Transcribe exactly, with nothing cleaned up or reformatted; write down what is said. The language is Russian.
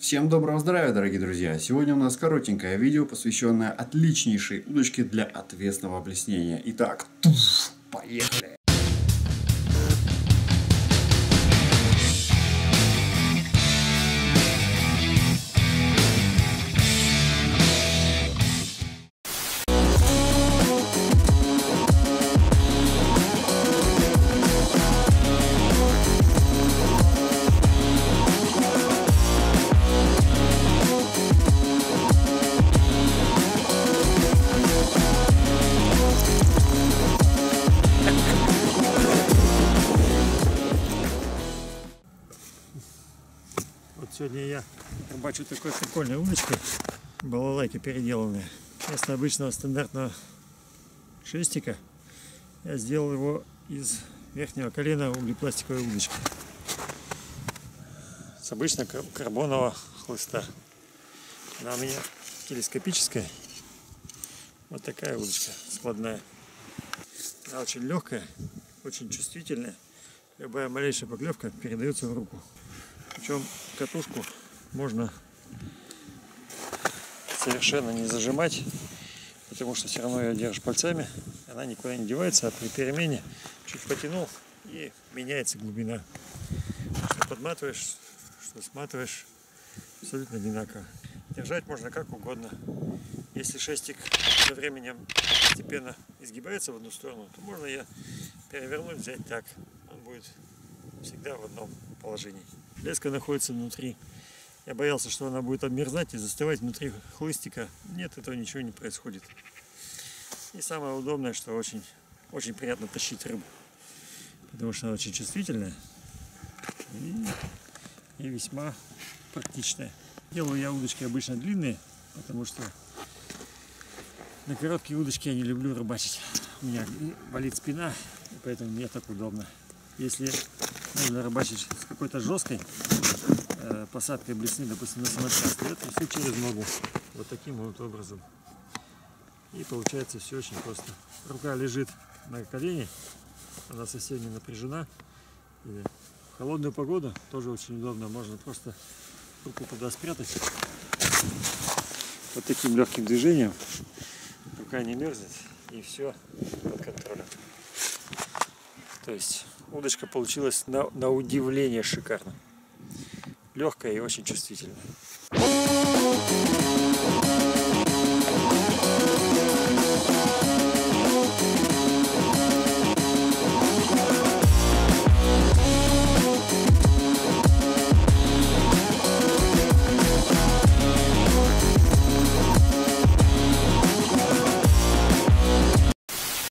Всем доброго здравия, дорогие друзья! Сегодня у нас коротенькое видео, посвященное отличнейшей удочке для отвесного блеснения. Итак, туф, поехали! Вот сегодня я рыбачу такой прикольной удочкой, балалайка переделанная. Вместо обычного стандартного шестика я сделал его из верхнего колена углепластиковой удочки с обычного карбонового хлыста. Она у меня телескопическая. Вот такая удочка складная. Она очень легкая, очень чувствительная. Любая малейшая поклевка передается в руку. Причем катушку можно совершенно не зажимать, потому что все равно ее держишь пальцами, она никуда не девается, а при перемене чуть потянул и меняется глубина. Что подматываешь, что сматываешь, абсолютно одинаково. Держать можно как угодно. Если шестик со временем постепенно изгибается в одну сторону, то можно ее перевернуть, взять так. Он будет всегда в одном положении. Леска находится внутри. Я боялся, что она будет обмерзать и застывать внутри хлыстика. Нет, этого ничего не происходит. И самое удобное, что очень, очень приятно тащить рыбу. Потому что она очень чувствительная и, и весьма практичная. Делаю я удочки обычно длинные, потому что на короткие удочки я не люблю рыбачить. У меня болит спина, и поэтому мне так удобно. Если нужно рыбачить с какой-то жесткой э, посадкой блесны, допустим, на самокат, то это все через ногу, вот таким вот образом. И получается все очень просто. Рука лежит на колене, она совсем не напряжена. И в холодную погоду тоже очень удобно, можно просто руку туда спрятать. Вот таким легким движением рука не мерзнет, и все под контролем. То есть удочка получилась на, на удивление шикарно. Легкая и очень чувствительная.